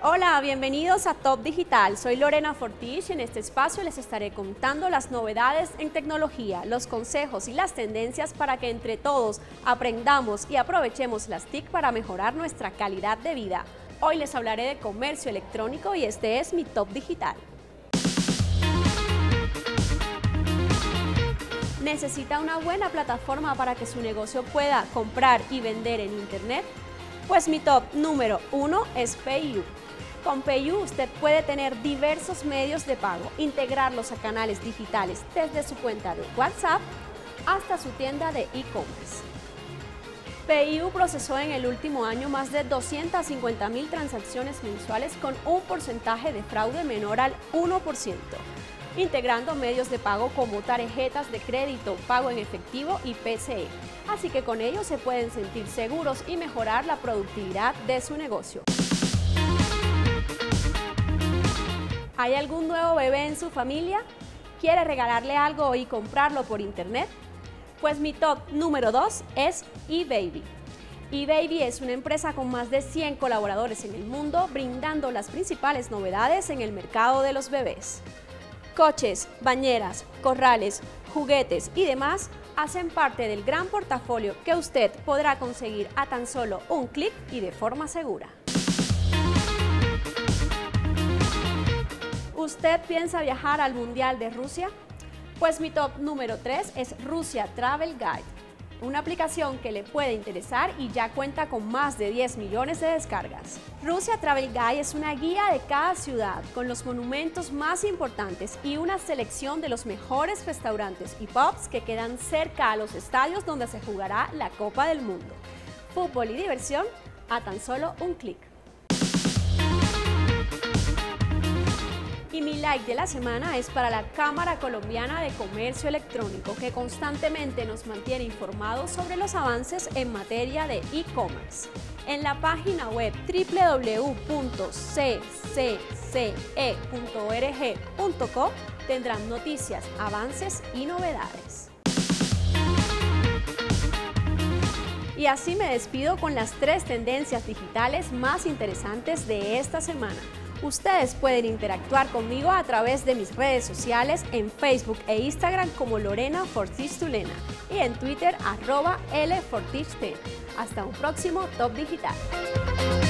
Hola, bienvenidos a Top Digital. Soy Lorena Fortich y en este espacio les estaré contando las novedades en tecnología, los consejos y las tendencias para que entre todos aprendamos y aprovechemos las TIC para mejorar nuestra calidad de vida. Hoy les hablaré de comercio electrónico y este es mi Top Digital. ¿Necesita una buena plataforma para que su negocio pueda comprar y vender en Internet? Pues mi top número 1 es PayU. Con PayU usted puede tener diversos medios de pago, integrarlos a canales digitales desde su cuenta de WhatsApp hasta su tienda de e-commerce. PayU procesó en el último año más de 250.000 transacciones mensuales con un porcentaje de fraude menor al 1%, integrando medios de pago como tarjetas de crédito, pago en efectivo y PCE. Así que con ello se pueden sentir seguros y mejorar la productividad de su negocio. ¿Hay algún nuevo bebé en su familia? ¿Quiere regalarle algo y comprarlo por internet? Pues mi top número 2 es eBaby. eBaby es una empresa con más de 100 colaboradores en el mundo, brindando las principales novedades en el mercado de los bebés. Coches, bañeras, corrales, juguetes y demás hacen parte del gran portafolio que usted podrá conseguir a tan solo un clic y de forma segura. ¿Usted piensa viajar al Mundial de Rusia? Pues mi top número 3 es Russia Travel Guide, una aplicación que le puede interesar y ya cuenta con más de 10 millones de descargas. Russia Travel Guide es una guía de cada ciudad con los monumentos más importantes y una selección de los mejores restaurantes y pubs que quedan cerca a los estadios donde se jugará la Copa del Mundo. Fútbol y diversión a tan solo un clic. Y mi like de la semana es para la Cámara Colombiana de Comercio Electrónico, que constantemente nos mantiene informados sobre los avances en materia de e-commerce. En la página web www.ccce.org.co tendrán noticias, avances y novedades. Y así me despido con las 3 tendencias digitales más interesantes de esta semana. Ustedes pueden interactuar conmigo a través de mis redes sociales en Facebook e Instagram como Lorena Fortich Tulena y en Twitter @LFortichT. Hasta un próximo Top Digital.